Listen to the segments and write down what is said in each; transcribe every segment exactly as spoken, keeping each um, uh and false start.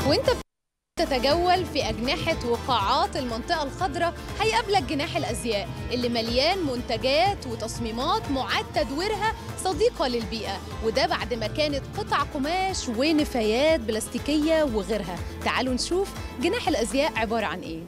وانت تتجول في أجنحة وقاعات المنطقة الخضراء هيقابلك جناح الأزياء اللي مليان منتجات وتصميمات معاد تدويرها صديقة للبيئة، وده بعد ما كانت قطع قماش ونفايات بلاستيكية وغيرها. تعالوا نشوف جناح الأزياء عبارة عن إيه.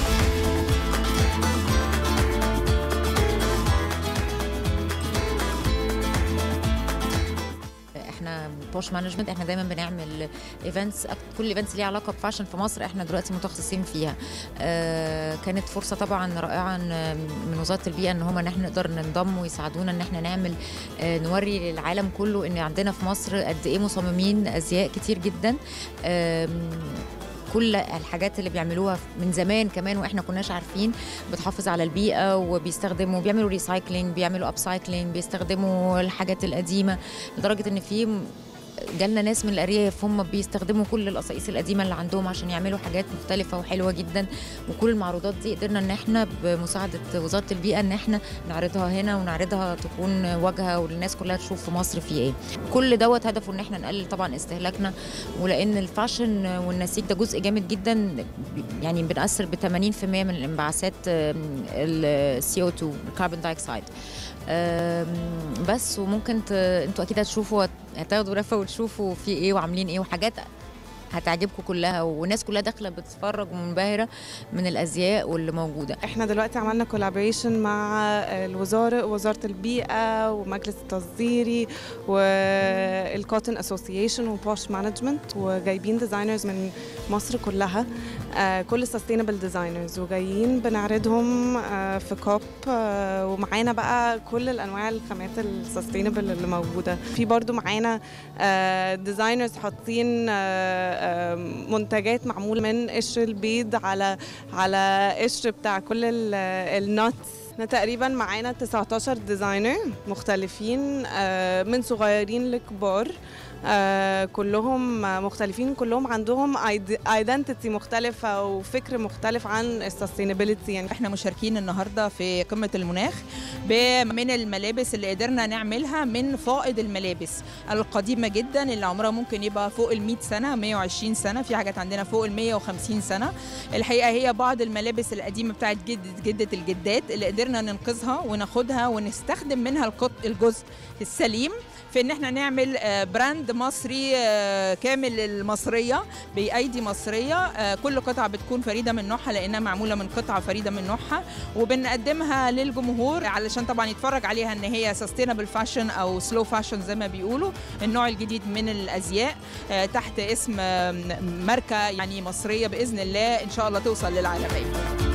احنا بوش مانجمنت احنا دايما بنعمل ايفنتس، كل ايفنتس ليها علاقه بفاشن في مصر احنا دلوقتي متخصصين فيها. آه كانت فرصه طبعا رائعه من وزاره البيئه ان هم ان احنا نقدر ننضم ويساعدونا ان احنا نعمل آه نوري للعالم كله ان عندنا في مصر قد ايه مصممين ازياء كتير جدا. آه كل الحاجات اللي بيعملوها من زمان كمان واحنا كناش عارفين بتحافظ على البيئه، وبيستخدموا بيعملوا ريسايكلينج، بيعملوا اب سايكلينج، بيستخدموا الحاجات القديمه، لدرجه ان في جالنا ناس من الارياف هم بيستخدموا كل القصايص القديمه اللي عندهم عشان يعملوا حاجات مختلفه وحلوه جدا. وكل المعروضات دي قدرنا ان احنا بمساعده وزاره البيئه ان احنا نعرضها هنا ونعرضها تكون واجهه والناس كلها تشوف في مصر في ايه. كل دوت هدفه ان احنا نقلل طبعا استهلاكنا، ولان الفاشن والنسيج ده جزء جامد جدا، يعني بنأثر ب ثمانين بالمئة من الانبعاثات السي او اتنين الكربون دايوكسيد. بس وممكن انتوا اكيد هتشوفوا هتاخدوا رفه وتشوفوا في ايه وعاملين ايه، وحاجات هتعجبكم كلها، والناس كلها داخله بتتفرج ومنبهره من الازياء واللي موجوده. احنا دلوقتي عملنا كولابوريشن مع الوزاره وزاره البيئه ومجلس التصديري والكوتن اسوسيشن وبوش مانجمنت، وجايبين ديزاينرز من مصر كلها، كل سستينبل ديزاينرز، وجايين بنعرضهم في كوب، ومعانا بقى كل الانواع الخامات السستينبل اللي موجوده. في برضو معانا ديزاينرز حاطين منتجات معموله من قشر البيض على على قشر بتاع كل النتس. احنا تقريبا معانا تسعتاشر ديزاينر مختلفين من صغيرين لكبار، آه كلهم مختلفين، كلهم عندهم ايدنتيتي مختلفه وفكر مختلف عن السستينابيلتي. يعني احنا مشاركين النهارده في قمه المناخ من الملابس اللي قدرنا نعملها من فائض الملابس القديمه جدا اللي عمرها ممكن يبقى فوق ال مئة سنه، مئة وعشرين سنه، في حاجات عندنا فوق ال مئة وخمسين سنه. الحقيقه هي بعض الملابس القديمه بتاعت جده جده الجدات اللي قدرنا ننقذها وناخدها ونستخدم منها الجزء السليم في ان احنا نعمل براند مصري كامل، المصريه بايدي مصريه، كل قطعه بتكون فريده من نوعها لانها معموله من قطعه فريده من نوعها، وبنقدمها للجمهور علشان طبعا يتفرج عليها ان هي سستينبل فاشن او سلو فاشن زي ما بيقولوا، النوع الجديد من الازياء تحت اسم ماركه يعني مصريه باذن الله ان شاء الله توصل للعالميه.